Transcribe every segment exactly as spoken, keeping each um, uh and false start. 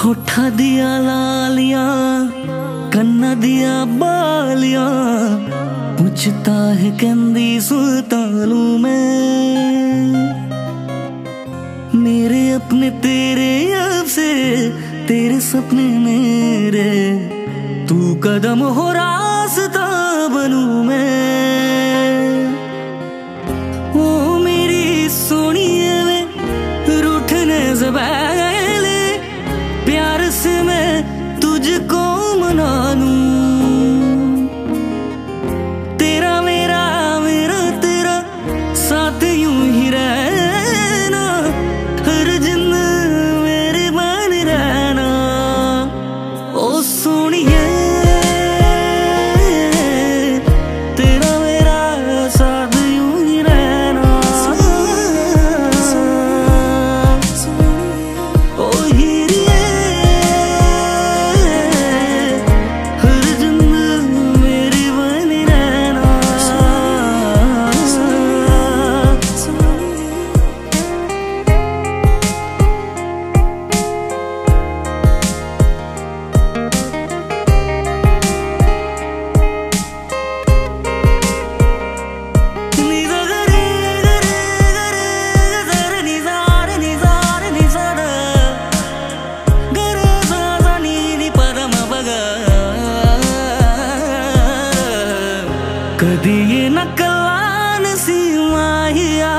होठा दिया लालियां कन्ना दिया बालियां पूछता है कहंदी सुल्तानू मैं मेरे अपने तेरे अब से तेरे सपने मेरे तू कदम हो रास्ता बनू मैं। ओ मेरी सोनी वे रूठने से पहले प्यार से मैं तुझको मना लूं। तेरा मेरा मेरा तेरा साथ यूं ही रहना हर जिंद मेरे बन रहना। ओ सोनिए तेरा मेरा साथ यूं ही रहना। ओ हीरिए हर जिंद मेरी बन रहना। कदी ये नकलान सी माहिया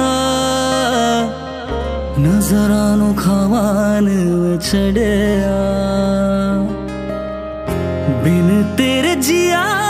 नजरानू खावान छड़या बिन तेरे जिया